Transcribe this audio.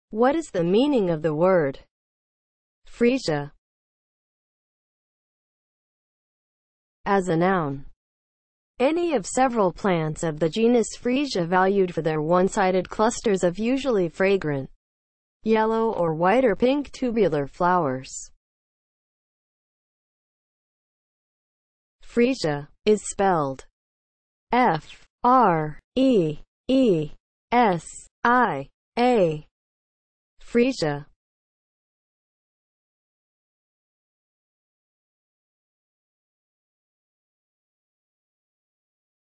What is the meaning of the word Freesia as a noun? Any of several plants of the genus Freesia valued for their one-sided clusters of usually fragrant, yellow or white or pink tubular flowers. Freesia is spelled F-R-E-E-S-I-A. Freesia